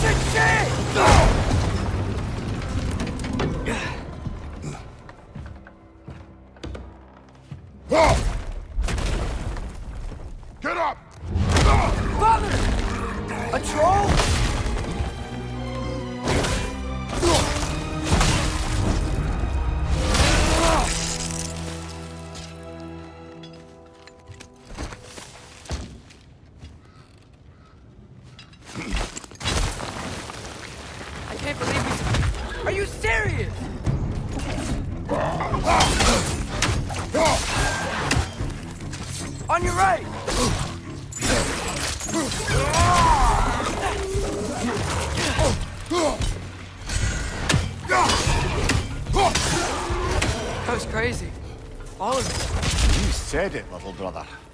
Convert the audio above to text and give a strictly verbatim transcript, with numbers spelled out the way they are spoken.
Shit, shit! Get up! Father! A troll? I can't believe you. Are you serious? On your right! That was crazy. All of it. You said it, little brother.